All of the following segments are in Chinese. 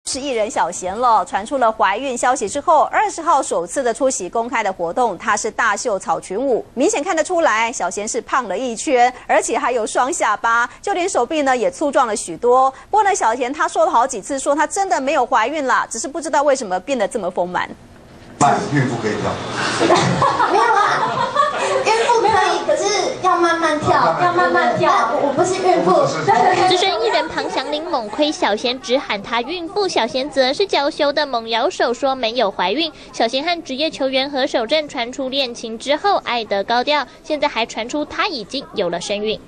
是艺人小贤了，传出了怀孕消息之后，20号首次的出席公开的活动，她是大秀草裙舞，明显看得出来，小贤是胖了一圈，而且还有双下巴，就连手臂呢也粗壮了许多。不过呢，小贤她说了好几次，说她真的没有怀孕啦，只是不知道为什么变得这么丰满。 孕妇可以跳？ 没有啊，孕妇可以，可是要慢慢跳，要慢慢跳。我不是孕妇。 资深艺人庞祥林猛亏小贤，只喊她孕妇，小贤则是娇羞的猛摇手说没有怀孕。小贤和职业球员何守正传出恋情之后，爱得高调，现在还传出她已经有了身孕。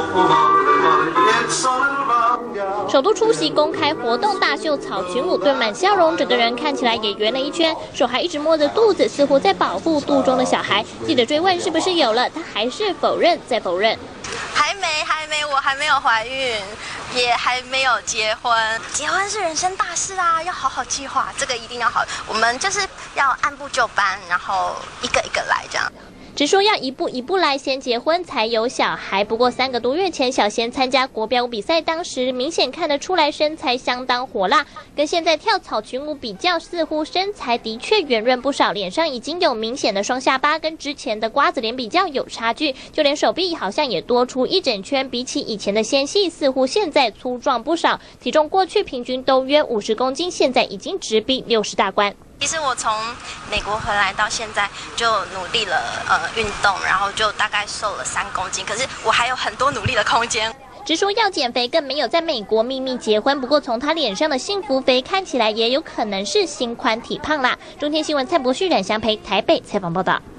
首度出席公开活动，大秀草裙舞，顿满笑容，整个人看起来也圆了一圈，手还一直摸着肚子，似乎在保护肚中的小孩。记者追问是不是有了，她还是否认再否认。 还没，我还没有怀孕，也还没有结婚。结婚是人生大事啊，要好好计划，这个一定要好。我们就是要按部就班，然后一个一个来这样。 只说要一步一步来，先结婚才有小孩。不过3个多月前，小贤参加国标舞比赛，当时明显看得出来身材相当火辣，跟现在跳草裙舞比较，似乎身材的确圆润不少，脸上已经有明显的双下巴，跟之前的瓜子脸比较有差距，就连手臂好像也多出一整圈，比起以前的纤细，似乎现在粗壮不少。体重过去平均都约50公斤，现在已经直逼60大关。 其实我从美国回来到现在就努力了运动，然后就大概瘦了3公斤，可是我还有很多努力的空间。 直说要减肥，更没有在美国秘密结婚。不过从他脸上的幸福肥看起来，也有可能是心宽体胖啦。中天新闻蔡博旭、冉祥培台北采访报道。